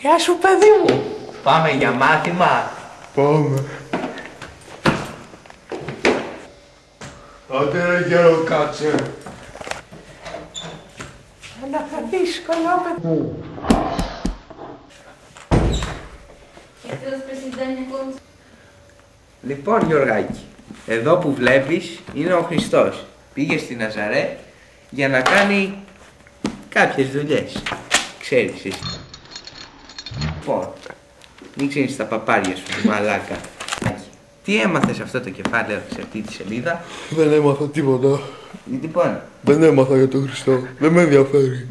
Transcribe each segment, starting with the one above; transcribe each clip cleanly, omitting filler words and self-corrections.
Γεια σου, παιδί μου. Πάμε για μάθημα. Πάμε. Άντε ρε γέρο, κάτσε. Αλλά θα δύσκολο, παιδί μου. Λοιπόν, Γιωργάκη, εδώ που βλέπεις είναι ο Χριστός. Πήγε στη Ναζαρέ για να κάνει κάποιες δουλειές. Ξέρεις εσύ. Λοιπόν, μην ξύνεις τα παπάρια σου, μαλάκα. Τι έμαθες αυτό το κεφάλαιο σε αυτή τη σελίδα? Δεν έμαθα τίποτα. Γιατί πάνε? Δεν έμαθα για τον Χριστό. Δεν με ενδιαφέρει.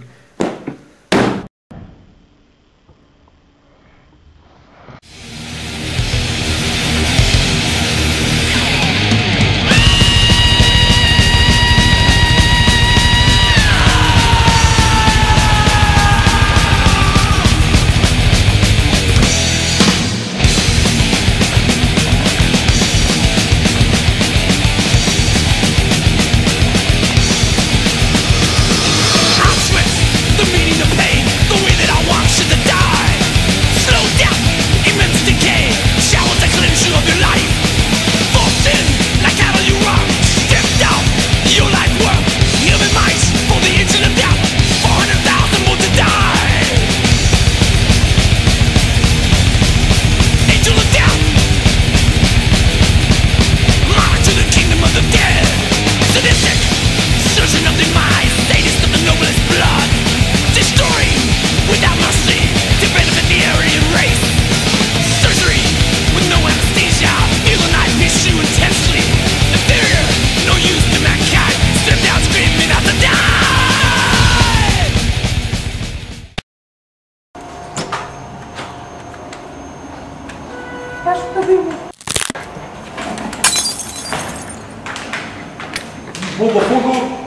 Γεια σου, παιδί μου. Φούγω, φούγω.